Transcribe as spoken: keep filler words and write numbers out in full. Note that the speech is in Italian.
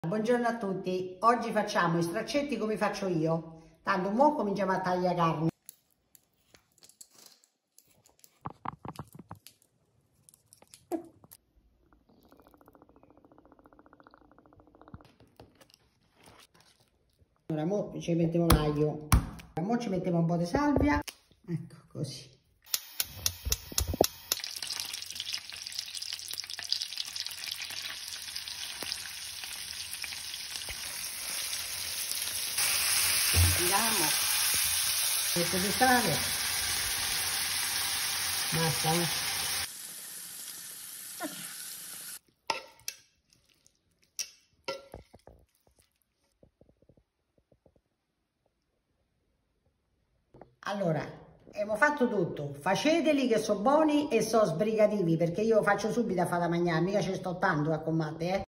Buongiorno a tutti, oggi facciamo i straccetti come faccio io, tanto mo cominciamo a tagliare carne. Allora mo ci mettiamo l'aglio, mo ci mettiamo un po' di salvia, ecco così. Giriamo questo di sale, basta, eh. Allora, abbiamo fatto tutto, faceteli che sono buoni e sono sbrigativi, perché io faccio subito a fare da mangiare, mica ci sto tanto a combattere, eh.